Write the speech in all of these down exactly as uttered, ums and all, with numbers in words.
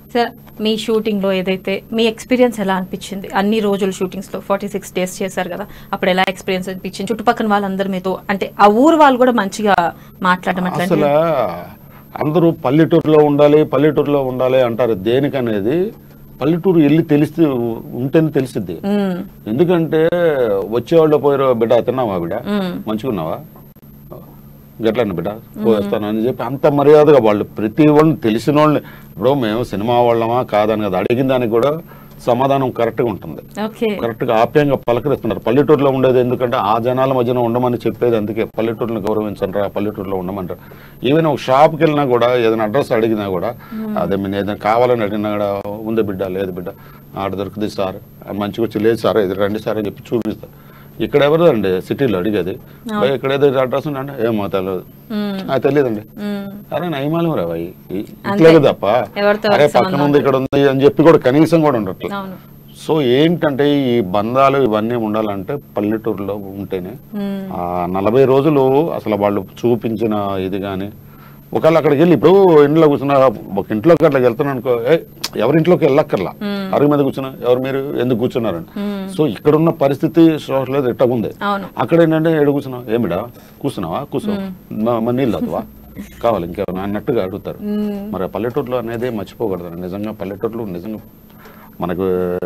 Sir మీ షూటింగ్లో ఏదైతే మీ experience ఎలా అనిపించింది? అన్ని రోజులు షూటింగ్స్లో ఫార్టీ సిక్స్ డేస్ చేశారు కదా, అప్పుడు ఎలా ఎక్స్పీరియన్స్ అనిపించింది? చుట్టుపక్కల వాళ్ళందరూ మీతో అంటే ఆ ఊరు వాళ్ళు కూడా మంచిగా మాట్లాడడం అట్లా అసలు అందరూ పల్లెటూరులో ఉండాలి పల్లెటూరులో ఉండాలి అంటారు. దేనికనేది పల్లెటూరు వెళ్ళి తెలిసి ఉంటేనే తెలిసిద్ది. ఎందుకంటే వచ్చేవాళ్ళు పోయారు, బిడ్డ తిన్నావా, బిడ్డ మంచిగున్నావా, గట్లన్న బిడ్డ పోస్తానని చెప్పి అంత మర్యాదగా వాళ్ళు ప్రతి వాళ్ళని తెలిసిన వాళ్ళని, ఇప్పుడు మేము సినిమా వాళ్ళమా కాదని కదా అడిగిన దానికి కూడా సమాధానం కరెక్ట్గా ఉంటుంది, కరెక్ట్గా ఆప్యాయంగా పలకరిస్తున్నారు. పల్లెటూరులో ఉండేది ఎందుకంటే ఆ జనాల మధ్యన ఉండమని చెప్పేది, అందుకే పల్లెటూరుని గౌరవించండి, ఆ పల్లెటూరులో ఉండమంటారు. ఈవెన్ ఒక షాప్కి వెళ్ళినా కూడా ఏదైనా అడ్రస్ అడిగినా కూడా అదే మీరు ఏదైనా కావాలని అడిగినా కూడా ఉంది బిడ్డ, లేదు బిడ్డ, ఆడ దొరుకుతుంది సార్, మంచిగా వచ్చి లేదు సార్ ఇది రండి సార్ అని చెప్పి చూపిస్తారు. ఇక్కడ ఎవరు అండి సిటీలో అడిగేది, ఇక్కడ ఏదో అడ్రస్ ఉందండి ఏమో తెలియదు, అది తెలియదండి, అరే నయమాలం రా ఇట్లేదు తప్ప అరే పక్కన ఉంది ఇక్కడ ఉంది అని చెప్పి కూడా కనీసం కూడా ఉండట్లేదు. సో ఏంటంటే ఈ బంధాలు ఇవన్నీ ఉండాలంటే పల్లెటూరులో ఉంటేనే ఆ నలభై రోజులు అసలు వాళ్ళు చూపించిన ఇది కానీ, ఒకవేళ అక్కడికి వెళ్ళి ఇప్పుడు ఇంట్లో కూర్చున్నా ఒక ఇంట్లోకి అట్లా వెళ్తున్నాను అనుకో, ఎవరింట్లోకి వెళ్ళక్కర్లా, అరుగు మీద కూర్చున్నా ఎవరు మీరు ఎందుకు కూర్చున్నారని. సో ఇక్కడ ఉన్న పరిస్థితి సోషల్ ఇట్ట ఉంది. అక్కడ ఏంటంటే ఎడు కూర్చున్నావు, ఏమిడా కూర్చున్నావా, కూర్చో మరి నీళ్ళు అవుతావా కావాలి ఇంకేమన్నా అన్నట్టుగా అడుగుతారు. మరి పల్లెటూరులో అనేది మర్చిపోకూడదు. నిజంగా పల్లెటూరులో నిజంగా మనకు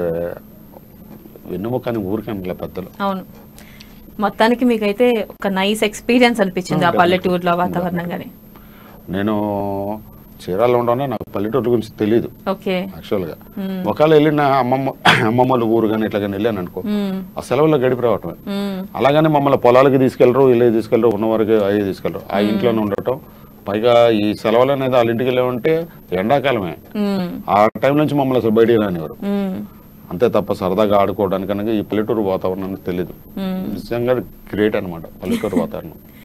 వెన్నుముకని ఊరికనలే పెద్దలు. అవును, మొత్తానికి మీకైతే ఒక నైస్ ఎక్స్పీరియన్స్ అనిపించింది ఆ పల్లెటూరులో వాతావరణం గానీ. నేను చీరాల్లో ఉండగానే నాకు పల్లెటూరు గురించి తెలియదు యాక్చువల్గా. ఒకవేళ వెళ్ళిన అమ్మమ్మ అమ్మమ్మల ఊరు కానీ ఇట్లా కానీ వెళ్ళాను అనుకో, ఆ సెలవుల్లో గడిపి రావటమే. అలాగనే మమ్మల్ని పొలాలకి తీసుకెళ్లరు, ఇల్లు తీసుకెళ్లరు, ఉన్న వరకు అవి తీసుకెళ్లరు, ఆ ఇంట్లోనే ఉండటం. పైగా ఈ సెలవులు అనేది వాళ్ళ ఇంటికి వెళ్ళామంటే ఎండాకాలమే, ఆ టైం నుంచి మమ్మల్ని అసలు బయటికి రానివారు. అంతే తప్ప సరదాగా ఆడుకోవడానికి ఈ పల్లెటూరు వాతావరణం తెలియదు. నిజంగా గ్రేట్ అనమాట పల్లెటూరు వాతావరణం.